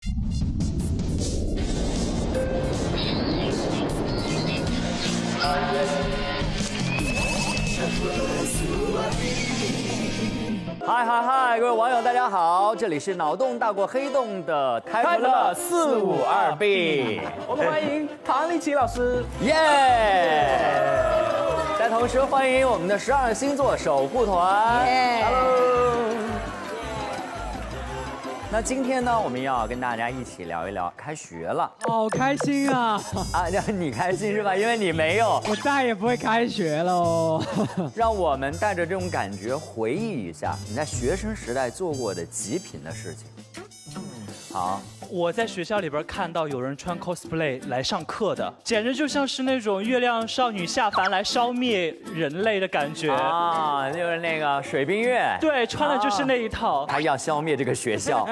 嗨嗨嗨，各位网友大家好，这里是脑洞大过黑洞的开普勒452B， 我们欢迎唐立奇老师， 耶！再同时欢迎我们的12星座守护团 ，Hello。那今天呢，我们要跟大家一起聊一聊开学了， 好开心啊！ 啊，你开心是吧？因为你没有， 我再也不会开学喽。 让我们带着这种感觉回忆一下你在学生时代做过的极品的事情。好。 我在学校里边看到有人穿 cosplay 来上课的，简直就像是那种月亮少女下凡来消灭人类的感觉啊！就是那个水冰月， 对，穿的就是那一套。 他要消灭这个学校。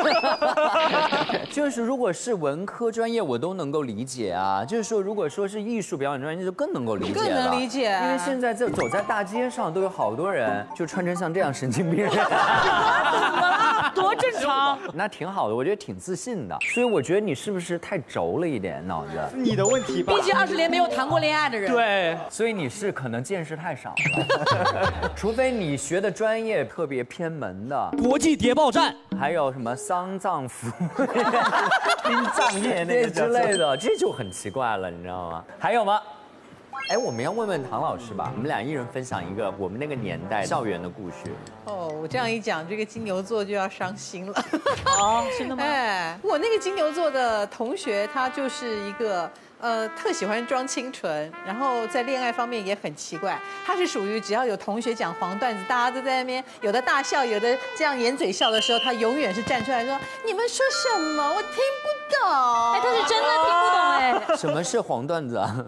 就是如果是文科专业，我都能够理解啊。就是说，如果说是艺术表演专业，就更能够理解了。 更能理解， 因为现在走在大街上，都有好多人就穿成像这样神经病人。 怎么了？多正常。 那挺好的，我觉得挺自信的。所以我觉得你是不是太轴了一点脑子？ 你的问题吧。 毕竟20年没有谈过恋爱的人。 对， 所以你是可能见识太少了。除非你学的专业特别偏门的， 国际谍报站， 还有什么丧葬服、殡葬业那之类的，这就很奇怪了，你知道吗？还有吗？哎，我们要问问唐老师吧，我们俩一人分享一个我们那个年代校园的故事。 哦，我这样一讲，这个金牛座就要伤心了。 哦，真的吗？ 哎，我那个金牛座的同学，他就是一个特喜欢装清纯，然后在恋爱方面也很奇怪。他是属于只要有同学讲黄段子，大家都在那边，有的大笑，有的这样掩嘴笑的时候，他永远是站出来说：“你们说什么？我听不懂。” 哎，他是真的听不懂哎。 什么是黄段子啊？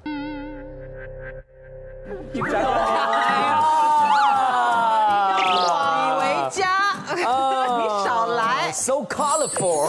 引以为家，你少来。 So colorful。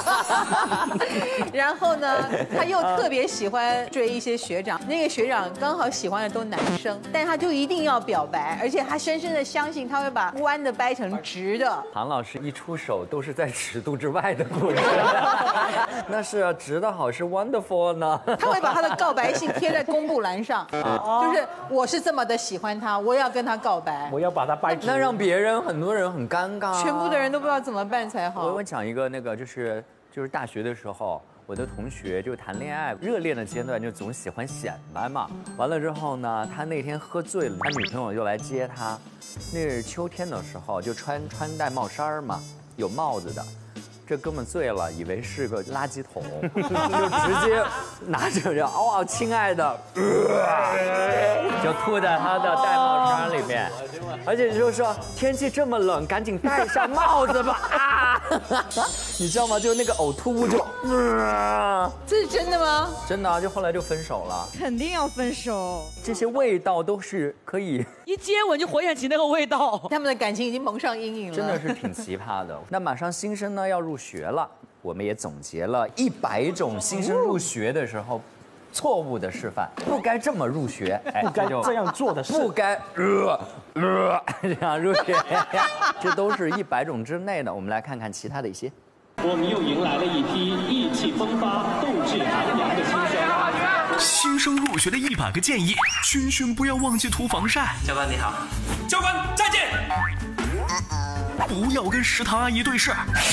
然后呢，他又特别喜欢追一些学长，那个学长刚好喜欢的都男生，但他就一定要表白，而且他深深的相信他会把弯的掰成直的。 唐老师一出手都是在尺度之外的故事。那是直的好是 wonderful 呢？ 他会把他的告白信贴在公布栏上，就是我是这么的喜欢他，我要跟他告白， 我要把它掰直。 那让别人很多人很尴尬， 全部的人都不知道怎么办才好。 我讲一个那个就是大学的时候。我的同学就谈恋爱热恋的阶段，就总喜欢显摆嘛。完了之后呢，他那天喝醉了，他女朋友就来接他。那是秋天的时候，就穿戴帽衫嘛，有帽子的。这哥们醉了，以为是个垃圾桶，就直接拿着这哦，亲爱的，就吐在他的戴帽衫里面，而且就说天气这么冷，赶紧戴上帽子吧啊！你知道吗？就那个呕吐物就， 这是真的吗？ 真的啊，就后来就分手了。 肯定要分手， 这些味道都是可以一接吻就回想起那个味道。 他们的感情已经蒙上阴影了， 真的是挺奇葩的。那马上新生呢要入学了，我们也总结了100种新生入学的时候错误的示范，不该这么入学，哎， 不该这样做的事， 不该这样入学，这都是100种之内的。我们来看看其他的一些。 我们又迎来了一批意气风发、斗志昂扬的新生。 新生入学的100个建议，军训不要忘记涂防晒。 教官你好，教官再见。 不要跟食堂阿姨对视。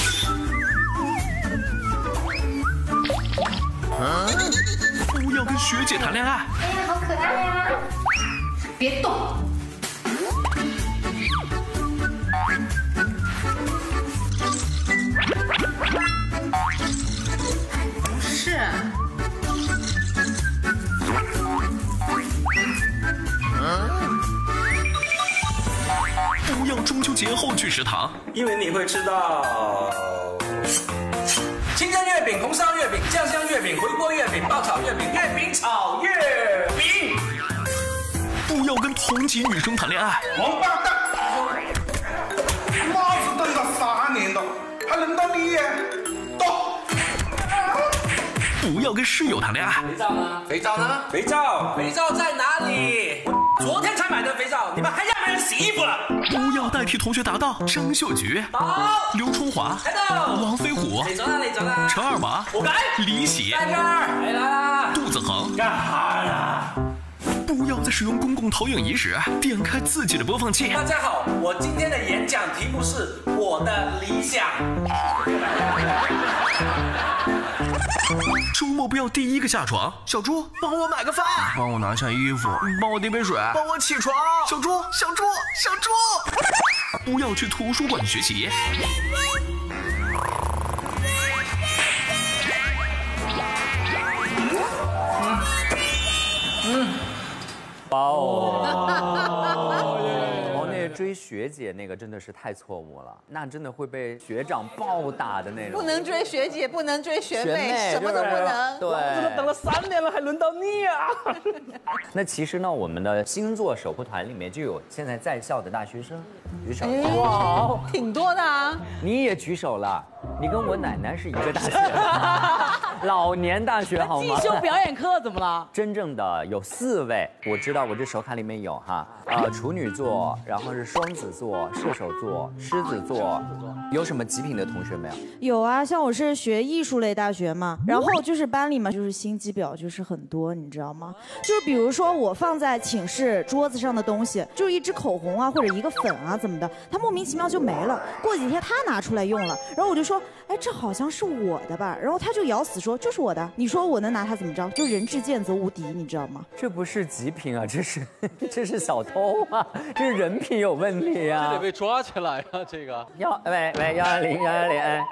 不要跟学姐谈恋爱。 哎呀，好可爱呀！别动。不是。 不要中秋节后去食堂， 因为你会吃到清蒸月饼、红烧月饼、酱香月饼、回锅月饼、爆炒月饼、月饼炒月饼。 不要跟同级女生谈恋爱。 王八蛋！妈子等了3年了，还轮到你耶？走！ 不要跟室友谈恋爱。 肥皂呢？肥皂呢？肥皂在哪里？昨天才买的肥皂，你们还让别人洗？ 衣服了。 不要代替同学答到。张秀菊、刘春华、王飞虎、陈二娃、李喜、杜子恒。 干哈啦？ 不要在使用公共投影仪时点开自己的播放器。 大家好，我今天的演讲题目是我的理想。 周末不要第一个下床。小猪，帮我买个饭，帮我拿下衣服，帮我递杯水，帮我起床。小猪，小猪，小猪，不要去图书馆学习。 哇哦！那追学姐那个真的是太错误了，那真的会被学长暴打的那种。 不能追学姐，不能追学妹， 学妹什么都不能。 对， 怎么等了3年了，还轮到你啊？ 那其实呢，我们的星座守护团里面就有现在在校的大学生举手。 哇，挺多的啊！ 你也举手了，你跟我奶奶是一个大学，老年大学好吗？ 进修表演课怎么了？ 真正的有4位，我知道我这手卡里面有哈，处女座，然后是双子座、射手座、狮子座，有什么极品的同学没有？ 有啊，像我是学艺术类大学嘛，然后就是班里嘛，就是心机婊就是很多，你知道吗？就是比如说我放在寝室桌子上的东西，就是一支口红啊或者一个粉啊怎么的，它莫名其妙就没了，过几天他拿出来用了，然后我就说，哎，这好像是我的吧，然后他就咬死说就是我的，你说我能拿它怎么着？就人至贱则无敌，你知道吗？ 这不是极品啊，这是小偷啊，这是人品有问题啊， 这得被抓起来呀，这个。 喂110，哎。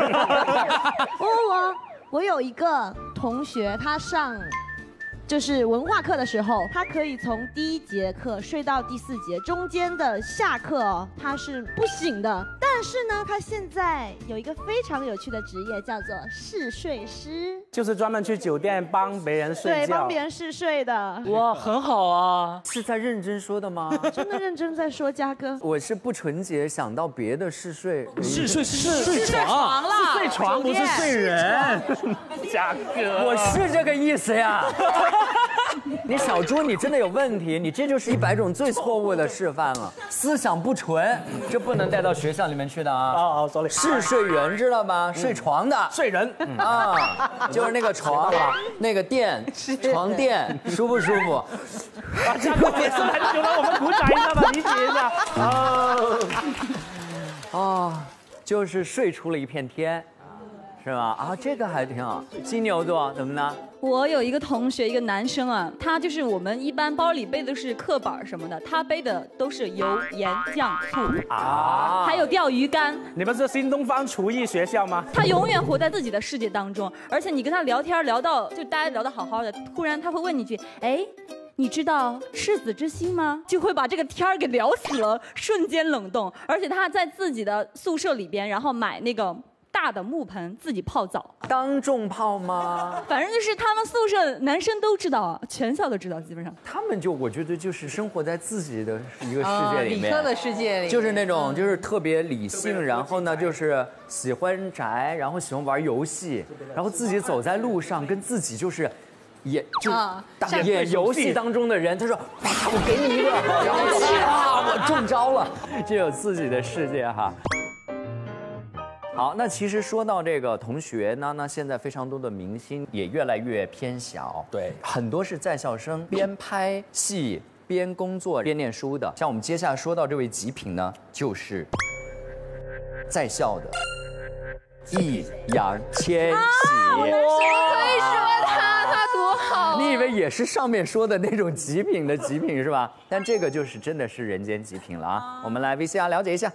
我有一个同学，他上就是文化课的时候，他可以从第1节课睡到第4节，中间的下课哦，他是不醒的。但是呢，他现在有一个非常有趣的职业，叫做嗜睡师， 就是专门去酒店帮别人睡觉， 对，帮别人嗜睡的。 哇，很好啊！ 是在认真说的吗？ 真的认真在说，嘉哥。 我是不纯洁，想到别的嗜睡。 嗜睡是睡床了，是睡床不是睡人。嘉哥， 我是这个意思呀。你小猪，你真的有问题，你这就是100种最错误的示范了，思想不纯，这不能带到学校里面去的啊。 哦，sorry， 嗜睡人知道吗？睡床的睡人啊，就是那个床，那个垫，床垫舒不舒服？ 把嘉哥解释很久了，我们鼓掌一下吧，理解一下。 哦，就是睡出了一片天。是吧？啊，这个还挺好。金牛座怎么呢？ 我有一个同学，一个男生啊，他就是我们一般包里背的是课本什么的，他背的都是油盐酱醋啊，还有钓鱼竿。 你们是新东方厨艺学校吗？ 他永远活在自己的世界当中，而且你跟他聊天聊到就大家聊得好好的，突然他会问你一句，哎。你知道赤子之心吗？就会把这个天儿给聊死了，瞬间冷冻。而且他在自己的宿舍里边，然后买那个大的木盆自己泡澡， 当众泡吗？ 反正就是他们宿舍男生都知道，全校都知道，基本上。 他们就我觉得就是生活在自己的一个世界里面， 理科的世界里， 就是那种就是特别理性，然后呢就是喜欢宅，然后喜欢玩游戏，然后自己走在路上跟自己就是。演游戏当中的人，他说：“我给你一个，然后我中招了，就有自己的世界哈。”好，那其实说到这个同学呢，那现在非常多的明星也越来越偏小，对，很多是在校生，边拍戏边工作边念书的。像我们接下来说到这位极品呢，就是在校的易烊千玺。 我可以说他多好。 你以为也是上面说的那种极品的极品是吧？但这个就是真的是人间极品了啊！我们来 VCR 了解一下。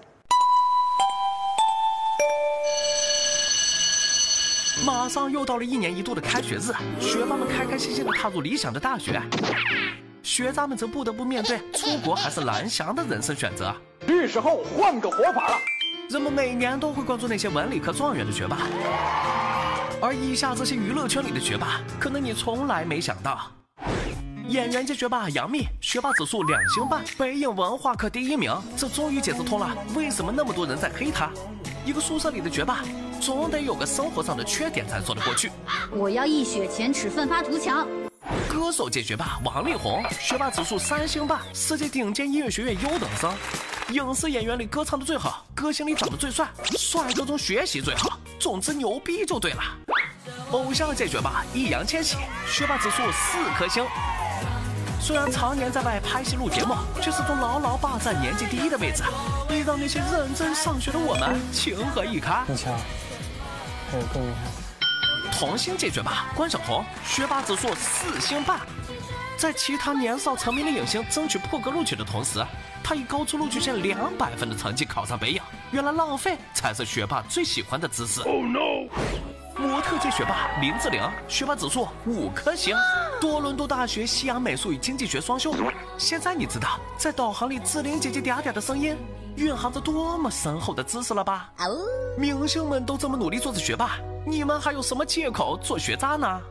马上又到了1年1度的开学日，学霸们开开心心地踏入理想的大学，学渣们则不得不面对出国还是蓝翔的人生选择。 是时候换个活法了。 人们每年都会关注那些文理科状元的学霸，而以下这些娱乐圈里的学霸，可能你从来没想到。演员界学霸杨幂，学霸指数2星半，北影文化课第1名，这终于解释通了为什么那么多人在黑他。一个宿舍里的学霸，总得有个生活上的缺点才说得过去。 我要一雪前耻奋发图强。 歌手界学霸王力宏，学霸指数3星半，世界顶尖音乐学院优等生。影视演员里歌唱的最好，歌星里长得最帅，帅哥中学习最好，总之牛逼就对了。偶像界学霸易烊千玺，学霸指数4颗星。虽然常年在外拍戏录节目，却始终牢牢霸占年级第1的位置，也让那些认真上学的我们情何以堪。 你瞧，还有更厉害。 童星界学霸关晓彤，学霸指数4星半。在其他年少成名的影星争取破格录取的同时，他以高出录取线200分的成绩考上北影。原来浪费才是学霸最喜欢的姿势。Oh no！ 模特界学霸林志玲，学霸指数5颗星。多伦多大学西洋美术与经济学双修。现在你知道在导航里志玲姐姐嗲嗲的声音蕴含着多么深厚的知识了吧？明星们都这么努力做着学霸，你们还有什么借口做学渣呢？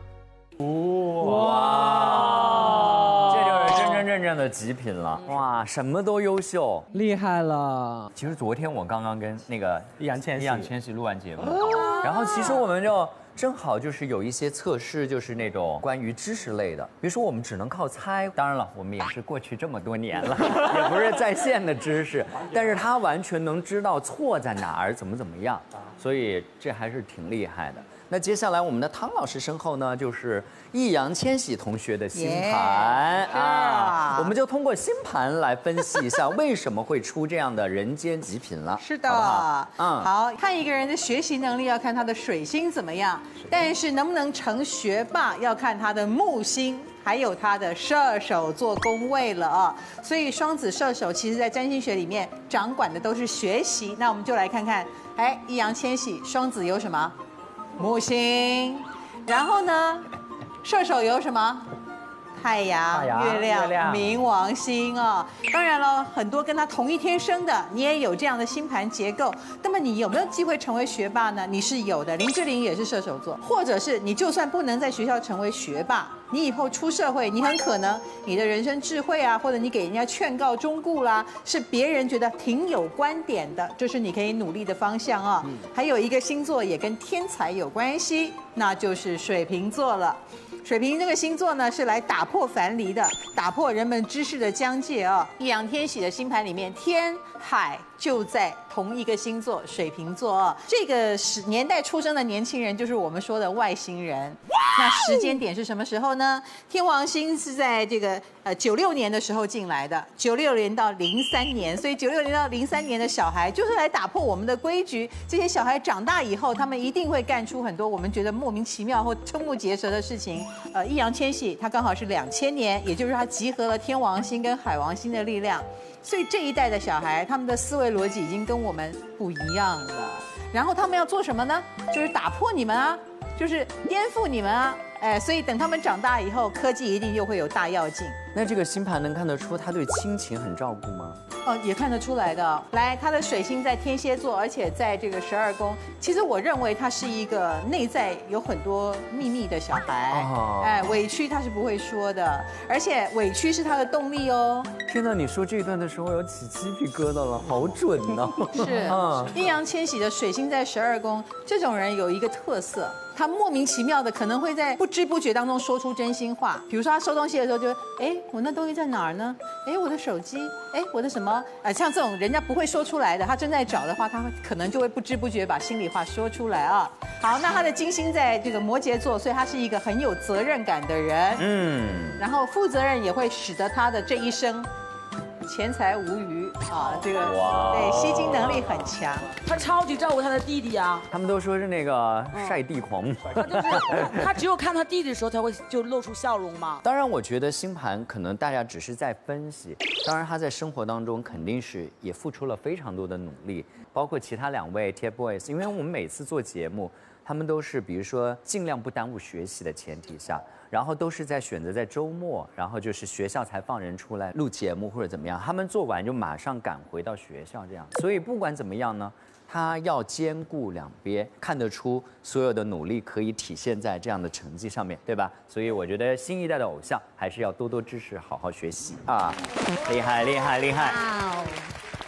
哇，这就是真真正正的极品了。哇，什么都优秀， 厉害了。 其实昨天我刚刚跟那个易烊千玺录完节目，然后其实我们就正好就是有一些测试，就是那种关于知识类的，比如说我们只能靠猜。当然了，我们也是过去这么多年了，也不是在线的知识，但是他完全能知道错在哪儿，怎么样，所以这还是挺厉害的。那接下来我们的汤老师身后呢，就是易烊千玺同学的星盘啊，我们就通过星盘来分析一下为什么会出这样的人间极品了。 是的， 好不好？ 好看一个人的学习能力要看他的水星怎么样，但是能不能成学霸要看他的木星。还有他的射手座宫位了啊，所以双子射手其实在占星学里面掌管的都是学习。那我们就来看看，易烊千玺双子有什么？木星，然后呢，射手有什么？太阳、月亮、冥王星啊。当然了，很多跟他同一天生的，你也有这样的星盘结构。那么你有没有机会成为学霸呢？你是有的，林志玲也是射手座，或者是你就算不能在学校成为学霸，你以后出社会，你很可能你的人生智慧啊，或者你给人家劝告忠告啦，是别人觉得挺有观点的，这是你可以努力的方向啊。还有一个星座也跟天才有关系，那就是水瓶座了。水瓶这个星座呢，是来打破樊篱的，打破人们知识的疆界啊。易烊千玺的星盘里面，天海就在同一个星座，水瓶座啊。这个年代出生的年轻人，就是我们说的外星人。那时间点是什么时候呢？天王星是在这个96年的时候进来的，96年到03年，所以96年到03年的小孩就是来打破我们的规矩。这些小孩长大以后，他们一定会干出很多我们觉得莫名其妙或瞠目结舌的事情。易烊千玺他刚好是2000年，也就是他集合了天王星跟海王星的力量，所以这一代的小孩他们的思维逻辑已经跟我们不一样了。然后他们要做什么呢？就是打破你们啊，就是颠覆你们啊。所以等他们长大以后，科技一定又会有大跃进。 那这个星盘能看得出他对亲情很照顾吗？ 也看得出来的。来，他的水星在天蝎座，而且在这个12宫。其实我认为他是一个内在有很多秘密的小孩。委屈他是不会说的，而且委屈是他的动力哦。 天哪，你说这一段的时候有起鸡皮疙瘩了，好准呢。 是，易烊千玺的水星在12宫，这种人有一个特色。他莫名其妙的可能会在不知不觉当中说出真心话，比如说他收东西的时候就，我那东西在哪儿呢？我的手机，我的什么？像这种人家不会说出来的，他正在找的话，他可能就会不知不觉把心里话说出来啊。好，那他的金星在这个摩羯座，所以他是一个很有责任感的人。然后负责任也会使得他的这一生钱财无余啊，这个对吸金能力很强。 他超级照顾他的弟弟啊。 他们都说是那个晒地狂魔。 他只有看他弟弟的时候才会就露出笑容嘛。 当然，我觉得星盘可能大家只是在分析，当然他在生活当中肯定是也付出了非常多的努力，包括其他2位 TFBOYS， 因为我们每次做节目，他们都是比如说尽量不耽误学习的前提下。然后都是在选择在周末，然后就是学校才放人出来录节目或者怎么样，他们做完就马上赶回到学校这样。所以不管怎么样呢，他要兼顾两边，看得出所有的努力可以体现在这样的成绩上面，对吧？所以我觉得新一代的偶像还是要多多支持，好好学习啊！厉害厉害厉害！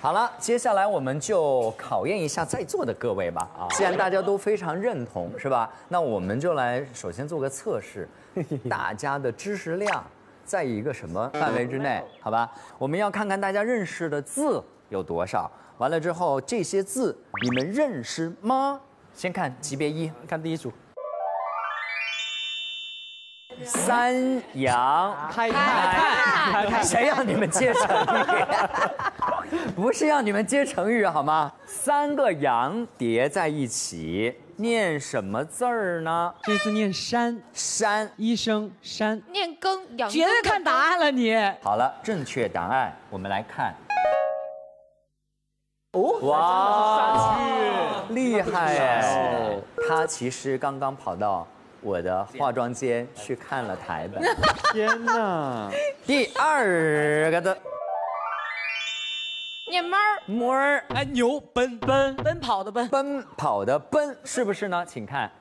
好了，接下来我们就考验一下在座的各位吧。啊，既然大家都非常认同，是吧？那我们就来首先做个测试，大家的知识量在一个什么范围之内？好吧，我们要看看大家认识的字有多少。完了之后，这些字你们认识吗？先看级别1， 看第一组。 三阳开泰，谁让你们接成语？不是让你们接成语好吗？3个阳叠在一起，念什么字儿呢？ 这字念山， 山， 医生山。 念耕，养绝对看答案了你。 好了，正确答案我们来看。哇，厉害哎！他其实刚刚跑到我的化妆间去看了台本。 天哪！ 第2个字， 念猫儿， 摸儿， 哎，牛奔跑的奔， 奔跑的奔，是不是呢？请看。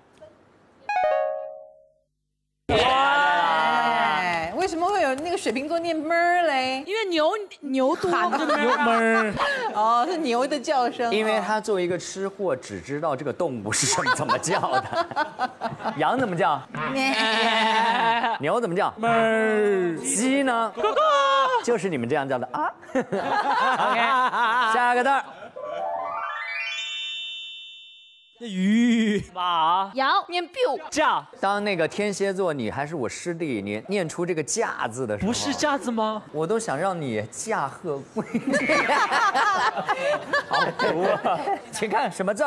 哎，为什么会有那个水瓶座念闷儿嘞？ 因为牛多嘛，就牛闷儿。 哦，是牛的叫声。 因为他作为一个吃货，只知道这个动物是怎么叫的。羊怎么叫？牛怎么叫？哞儿。鸡呢？咕咕。就是你们这样叫的啊。OK， 下个字儿。 鱼马羊念 biu 架。 当那个天蝎座，你还是我师弟，你念出这个架字的时候， 不是架子吗？ 我都想让你驾鹤归。好毒啊！请看什么字？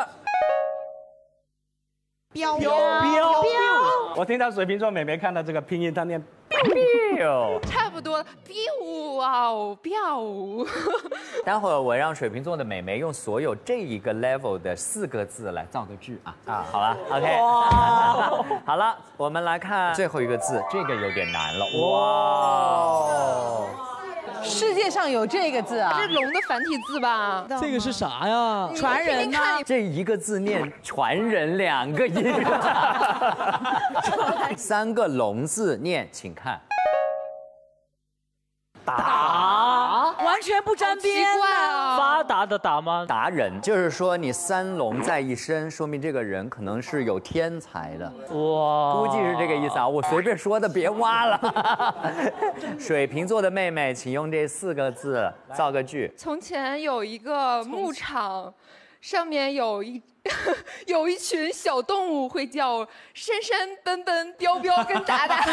标。 我听到水瓶座美眉看到这个拼音，她念标， 差不多 biu 啊 biu。 待会儿我让水瓶座的美眉用所有这一个 level 的4个字来造个句啊，好吧 ，OK。好了，我们来看最后一个字，这个有点难了。哇， 世界上有这个字啊？ 是龙的繁体字吧？ 这个是啥呀？ 传人呢？ 这一个字念传人2个音，3个龙字念，请看。 达，完全不沾边啊！ 发达的达吗？ 达人，就是说你3龙在一身，说明这个人可能是有天才的。哇，估计是这个意思啊，我随便说的，别挖了。水瓶座的妹妹，请用这4个字造个句。 从前有一个牧场，上面有一群小动物，会叫山山奔奔彪彪跟达达。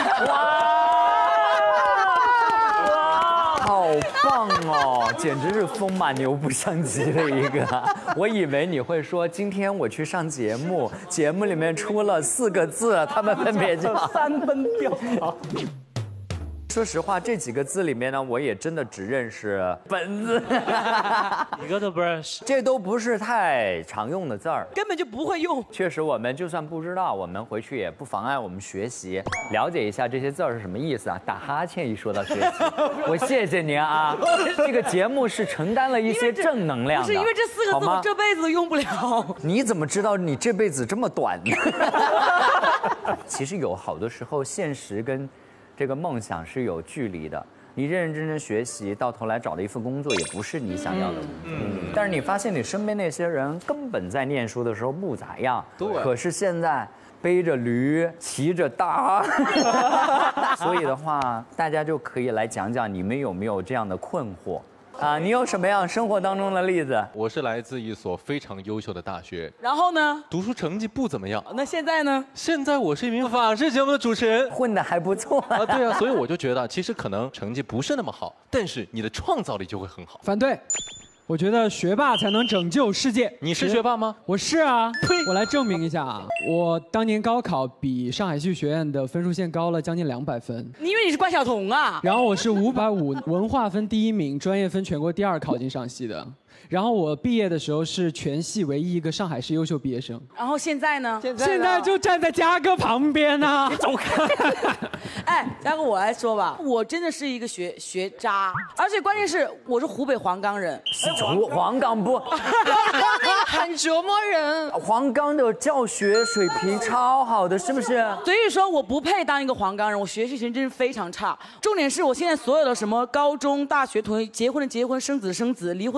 好棒哦，简直是风马牛不相及的一个。我以为你会说，今天我去上节目，节目里面出了4个字，他们分别叫山奔彪彪。 说实话，这几个字里面呢，我也真的只认识本字， 一个都不认识。 这都不是太常用的字儿， 根本就不会用。 确实，我们就算不知道，我们回去也不妨碍我们学习，了解一下这些字儿是什么意思啊。打哈欠一说到学习，我谢谢您啊。这个节目是承担了一些正能量的， 不是因为这4个字我这辈子都用不了。 你怎么知道你这辈子这么短呢？其实有好多时候，现实跟这个梦想是有距离的。你认认真真学习，到头来找的一份工作也不是你想要的工作。但是你发现你身边那些人根本在念书的时候不咋样，对。可是现在背着驴，骑着大，所以的话，大家就可以来讲讲你们有没有这样的困惑。你有什么样生活当中的例子？ 我是来自一所非常优秀的大学， 然后呢？ 读书成绩不怎么样。 那现在呢？ 现在我是一名访视节目的主持人， 混得还不错啊。对啊，所以我就觉得，其实可能成绩不是那么好，但是你的创造力就会很好。 反对。我觉得学霸才能拯救世界。 你是学霸吗？ 我是啊。我来证明一下啊，我当年高考比上海戏剧学院的分数线高了将近200分。 你以为你是关晓彤啊？ 然后我是550文化分第1名，专业分全国第2考进上戏的。然后我毕业的时候是全系唯一一个上海市优秀毕业生。 然后现在呢？ 现在就站在嘉哥旁边呢。 你走开！哎，嘉哥，我来说吧，我真的是一个学渣，而且关键是我是湖北黄冈人。 黄冈不， 很折磨人。 黄冈的教学水平超好的，是不是？ 所以说我不配当一个黄冈人，我学习成绩真是非常差。重点是我现在所有的什么高中、大学同学，结婚的结婚，生子的生子，离婚的离婚，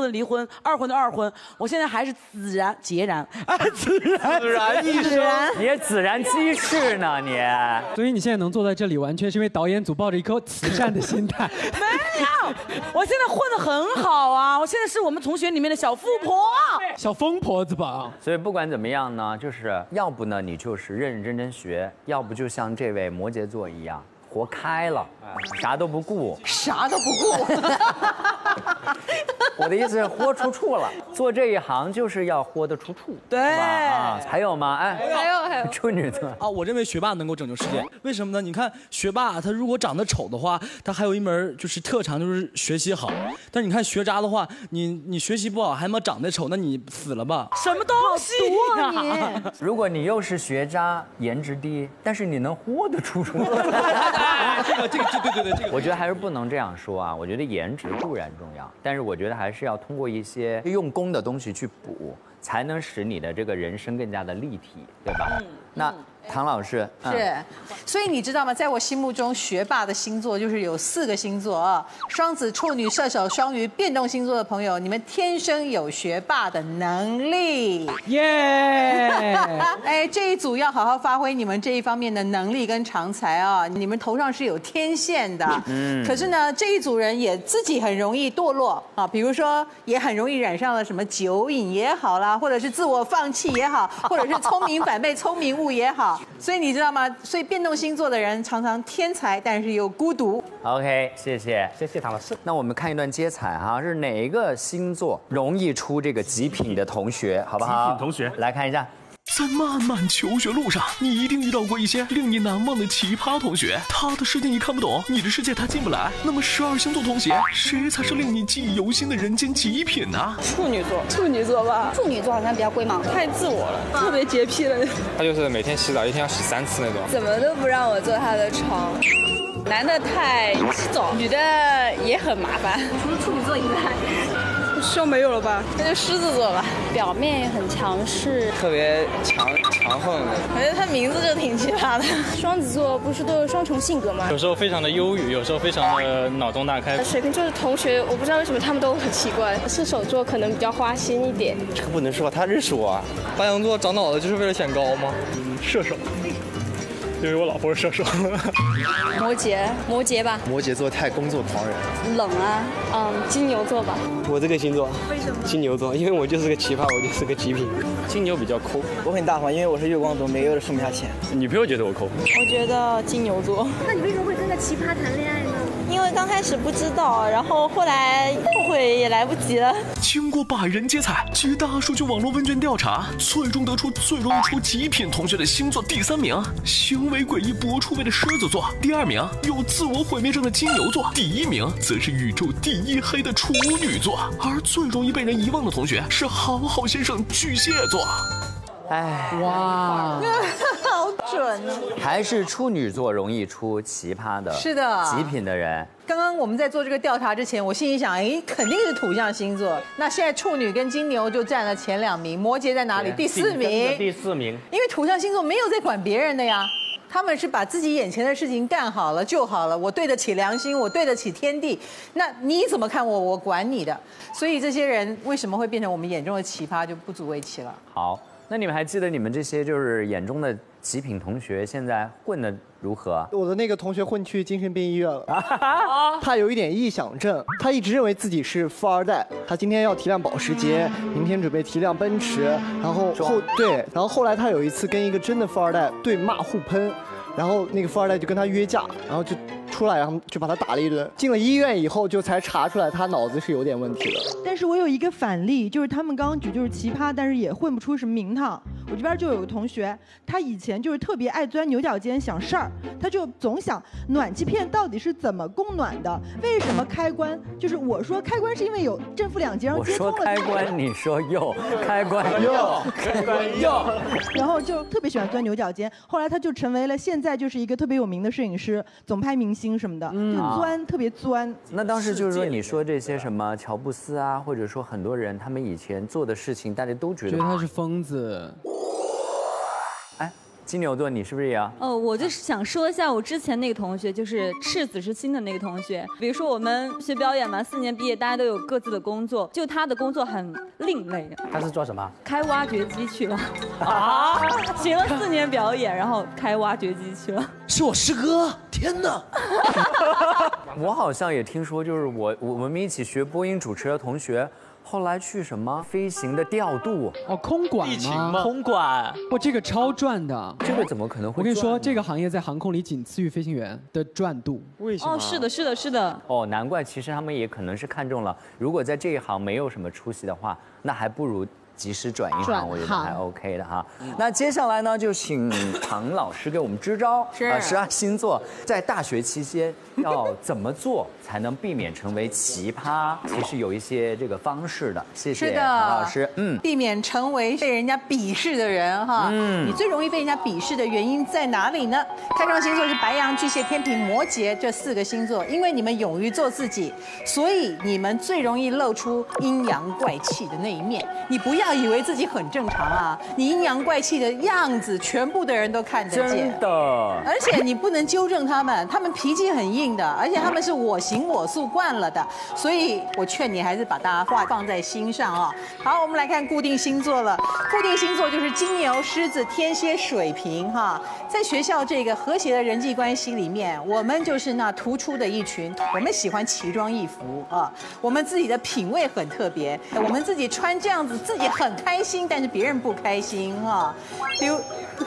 二婚的二婚，我现在还是孜然孜然一生，你也孜然鸡翅呢你。 所以你现在能坐在这里，完全是因为导演组抱着一颗慈善的心态。 没有，我现在混得很好啊，我现在是我们同学里面的小富婆， 小疯婆子吧。 所以不管怎么样呢，就是要不呢你就是认认真真学，要不就像这位摩羯座一样。活开了，啥都不顾， 啥都不顾。 我的意思是豁出处了，做这一行就是要豁得出处， 对吧？啊，还有吗？哎， 还有处女座啊，我认为学霸能够拯救世界，为什么呢？你看学霸他如果长得丑的话，他还有一门就是特长就是学习好，但是你看学渣的话，你学习不好还他妈长得丑，那你死了吧？ 什么东西啊你？ 如果你又是学渣，颜值低，但是你能豁得出处。对，我觉得还是不能这样说啊。我觉得颜值固然重要，但是我觉得还是要通过一些用功的东西去补，才能使你的这个人生更加的立体，对吧？那唐老师是，所以你知道吗？在我心目中，学霸的星座就是有4个星座啊：双子、处女、射手、双鱼。变动星座的朋友，你们天生有学霸的能力， 耶！ 哎，这一组要好好发挥你们这一方面的能力跟长才啊！你们头上是有天线的，可是呢，这一组人也自己很容易堕落啊，比如说也很容易染上了什么酒瘾也好啦，或者是自我放弃也好，或者是聪明反被聪明误也好。所以你知道吗？所以变动星座的人常常天才，但是又孤独。 OK， 谢谢唐老师。那我们看一段接彩哈，是哪一个星座容易出这个极品的同学，好不好？ 极品同学， 来看一下。 在漫漫求学路上，你一定遇到过一些令你难忘的奇葩同学。他的世界你看不懂，你的世界他进不来。那么12星座同学，谁才是令你记忆犹新的人间极品呢？ 处女座吧。处女座好像比较龟毛，太自我了，特别洁癖了。 他就是每天洗澡一天要洗3次那种。 怎么都不让我坐他的床。男的太急躁，女的也很麻烦。除了处女座以外。 就没有了吧？ 那就狮子座吧，表面也很强势， 特别强横的。 我觉得他名字就挺奇葩的。双子座不是都有双重性格吗？ 有时候非常的忧郁，有时候非常的脑洞大开。 水瓶座的同学，我不知道为什么他们都很奇怪。射手座可能比较花心一点。 这个不能说，他认识我啊。白羊座长脑袋就是为了显高吗？ 射手。因为我老婆是射手。 摩羯吧。 摩羯座太工作狂人。 冷啊，金牛座吧。 我这个星座。为什么？金牛座，因为我就是个奇葩，我就是个极品。 金牛比较抠。 我很大方，因为我是月光族，每个月都剩不下钱。 女朋友觉得我抠。 我觉得金牛座。 那你为什么会跟个奇葩谈恋爱呢？ 因为刚开始不知道，然后后来后悔也来不及了。 经过百人接彩及大数据网络问卷调查，最终得出最容易出极品同学的星座第3名，行为诡异博出位的狮子座；第2名有自我毁灭症的金牛座；第1名则是宇宙第1黑的处女座。而最容易被人遗忘的同学是好好先生巨蟹座。 哎， 哇，好准啊！ 还是处女座容易出奇葩的， 是的， 极品的人。 刚刚我们在做这个调查之前，我心里想，哎，肯定是土象星座。那现在处女跟金牛就占了前2名，摩羯在哪里？第4名。 第4名。 因为土象星座没有在管别人的呀，他们是把自己眼前的事情干好了就好了。我对得起良心，我对得起天地。那你怎么看我，我管你的。所以这些人为什么会变成我们眼中的奇葩，就不足为奇了。 好。那你们还记得你们这些就是眼中的极品同学现在混得如何？ 我的那个同学混去精神病医院了，他有一点臆想症，他一直认为自己是富二代，他今天要提辆保时捷，明天准备提辆奔驰，然后后来他有一次跟一个真的富二代对骂互喷，然后那个富二代就跟他约架，然后就出来，然后就把他打了一顿。进了医院以后，就才查出来他脑子是有点问题的。 但是我有一个反例，就是他们刚刚举就是奇葩，但是也混不出什么名堂。我这边就有个同学，他以前就是特别爱钻牛角尖想事儿，他就总想暖气片到底是怎么供暖的，为什么开关？就是我说开关是因为有正负2极，然后接通了。 我说开关，你说右，开关右，开关右。 然后就特别喜欢钻牛角尖，后来他就成为了现在就是一个特别有名的摄影师，总拍明星什么的，就钻特别钻。 那当时就是说你说这些什么乔布斯啊，或者说很多人他们以前做的事情，大家都觉得他是疯子。 哎， 金牛座，你是不是也？ 我就是想说一下我之前那个同学，就是赤子之心的那个同学。比如说我们学表演嘛，4年毕业，大家都有各自的工作，就他的工作很另类。 他是做什么？ 开挖掘机去了。啊！学了4年表演，然后开挖掘机去了。 是我师哥！天哪！ 我好像也听说，就是我们一起学播音主持的同学。后来去什么飞行的调度空管吗？ 空管， 这个超赚的。 这个怎么可能会？ 我跟你说，这个行业在航空里仅次于飞行员的赚度。 为什么？ 是的。 难怪，其实他们也可能是看中了，如果在这一行没有什么出息的话，那还不如及时转一行，我觉得还 OK 的哈。那接下来呢，就请唐老师给我们支招，12星座在大学期间要怎么做才能避免成为奇葩？其实有一些这个方式的。谢谢唐老师。 避免成为被人家鄙视的人哈。你最容易被人家鄙视的原因在哪里呢？开创星座是白羊、巨蟹、天秤、摩羯这4个星座，因为你们勇于做自己，所以你们最容易露出阴阳怪气的那一面。你不要以为自己很正常啊，你阴阳怪气的样子，全部的人都看得见。 真的。 而且你不能纠正他们，他们脾气很硬的，而且他们是我行我素惯了的，所以我劝你还是把大家话放在心上啊。好，我们来看固定星座了。固定星座就是金牛、狮子、天蝎、水瓶哈。在学校这个和谐的人际关系里面，我们就是那突出的一群。我们喜欢奇装异服啊，我们自己的品味很特别，我们自己穿这样子，自己很开心，但是别人不开心啊。比如。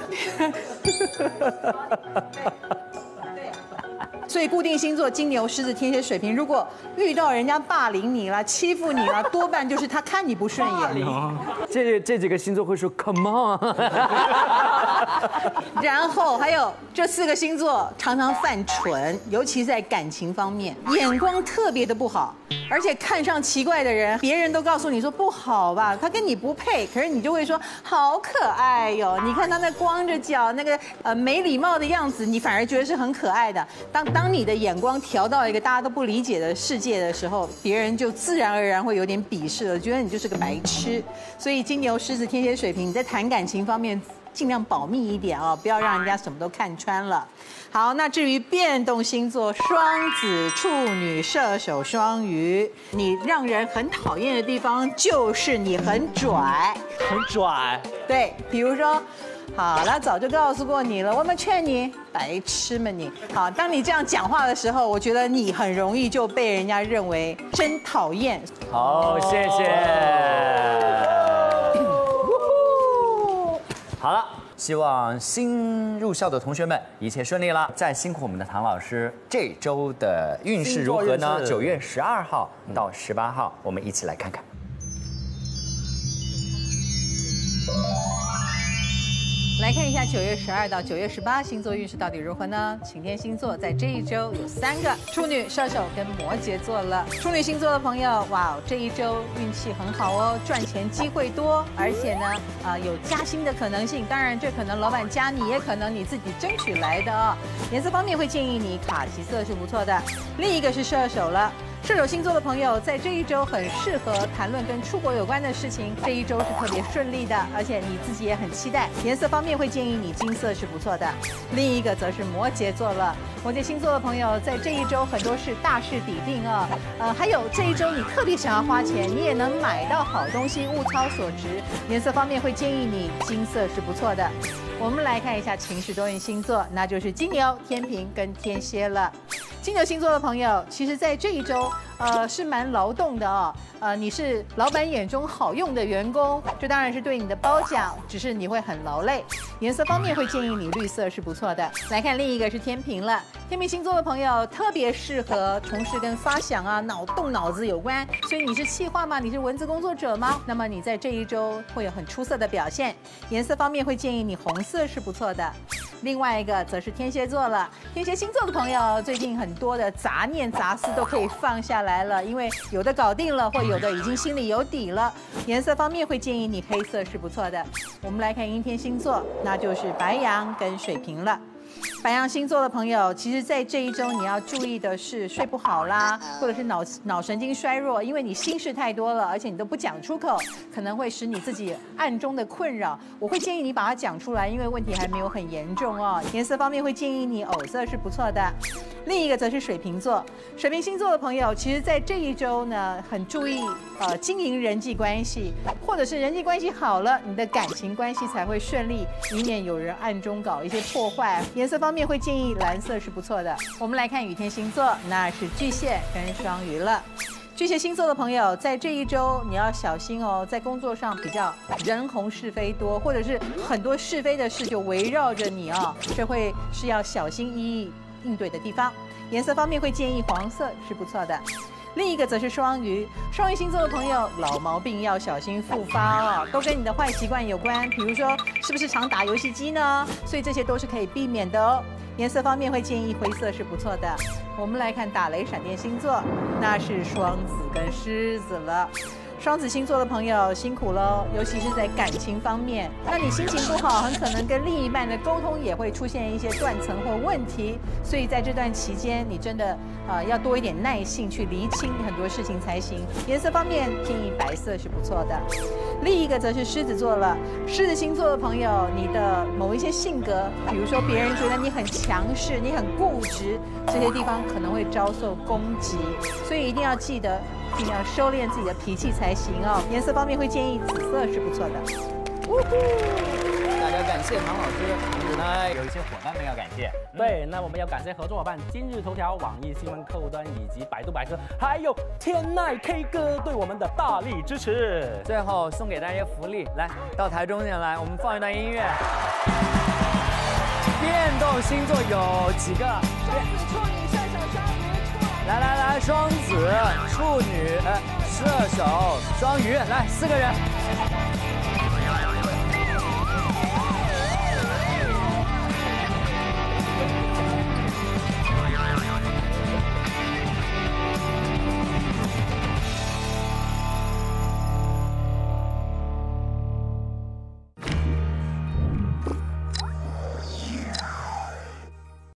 所以固定星座金牛、狮子、天蝎、水瓶，如果遇到人家霸凌你了、欺负你了，多半就是他看你不顺眼。 这几个星座会说 Come on。 然后还有这4个星座常常犯蠢，尤其在感情方面，眼光特别的不好，而且看上奇怪的人，别人都告诉你说不好吧，他跟你不配，可是你就会说好可爱哟。你看他那光着脚那个没礼貌的样子，你反而觉得是很可爱的。当你的眼光调到一个大家都不理解的世界的时候，别人就自然而然会有点鄙视了，觉得你就是个白痴。所以金牛、狮子、天蝎、水瓶，你在谈感情方面尽量保密一点哦，不要让人家什么都看穿了。好，那至于变动星座，双子、处女、射手、双鱼，你让人很讨厌的地方就是你很拽，对，比如说。好了，早就告诉过你了，我们劝你，白痴们你。好，当你这样讲话的时候，我觉得你很容易就被人家认为真讨厌。 好，谢谢。好了，希望新入校的同学们一切顺利了。再辛苦我们的唐老师，这周的运势如何呢？9月12号到18号，我们一起来看看。 来看一下9月12到9月18星座运势到底如何呢？晴天星座在这一周有3个，处女、射手跟摩羯座了。处女星座的朋友，哇，这一周运气很好哦，赚钱机会多，而且呢，有加薪的可能性。当然，这可能老板加你，也可能你自己争取来的哦。颜色方面会建议你卡其色是不错的。另一个是射手了。射手星座的朋友在这一周很适合谈论跟出国有关的事情，这一周是特别顺利的，而且你自己也很期待。颜色方面会建议你金色是不错的。另一个则是摩羯座了，摩羯星座的朋友在这一周很多事大势抵定啊，还有这一周你特别想要花钱，你也能买到好东西，物超所值。颜色方面会建议你金色是不错的。我们来看一下情绪多云星座，那就是金牛、天秤跟天蝎了。金牛星座的朋友，其实在这一周，是蛮劳动的哦。你是老板眼中好用的员工，这当然是对你的褒奖，只是你会很劳累。颜色方面会建议你绿色是不错的。来看另一个是天秤了，天秤星座的朋友特别适合从事跟发想啊、动脑子有关，所以你是企划吗？你是文字工作者吗？那么你在这一周会有很出色的表现。颜色方面会建议你红色是不错的。另外一个则是天蝎座了，天蝎星座的朋友最近很多的杂念杂思都可以放下来了，因为有的搞定了，或有的已经心里有底了。颜色方面会建议你黑色是不错的。我们来看阴天星座，那就是白羊跟水瓶了。 白羊星座的朋友，其实，在这一周你要注意的是睡不好啦，或者是脑神经衰弱，因为你心事太多了，而且你都不讲出口，可能会使你自己暗中的困扰。我会建议你把它讲出来，因为问题还没有很严重哦。颜色方面会建议你藕色是不错的。另一个则是水瓶座，水瓶星座的朋友，其实在这一周呢，很注意经营人际关系，或者是人际关系好了，你的感情关系才会顺利，以免有人暗中搞一些破坏。颜色方面会建议蓝色是不错的。我们来看雨天星座，那是巨蟹跟双鱼了。巨蟹星座的朋友，在这一周你要小心哦，在工作上比较人红是非多，或者是很多是非的事就围绕着你哦，这会是要小心翼翼应对的地方。颜色方面会建议黄色是不错的。另一个则是双鱼，双鱼星座的朋友，老毛病要小心复发哦，都跟你的坏习惯有关，比如说是不是常打游戏机呢？所以这些都是可以避免的哦。颜色方面会建议灰色是不错的。我们来看打雷闪电星座，那是双子跟狮子了。双子星座的朋友辛苦喽，尤其是在感情方面。那你心情不好，很可能跟另一半的沟通也会出现一些断层或问题。所以在这段期间，你真的要多一点耐性去厘清很多事情才行。颜色方面建议白色是不错的。另一个则是狮子座了。狮子星座的朋友，你的某一些性格，比如说别人觉得你很强势、你很固执，这些地方可能会遭受攻击，所以一定要记得。尽量收敛自己的脾气才行哦。颜色方面会建议紫色是不错的。 大家感谢唐老师，同时呢有一些伙伴们要感谢。 对，那我们要感谢合作伙伴今日头条、网易新闻客户端以及百度百科，还有天籁 K 歌对我们的大力支持。 最后送给大家一个福利，来到台中间来，我们放一段音乐。变动星座有几个？ 双子、处女、射手、双鱼。 来，双子、处女、射手、双鱼，来4个人。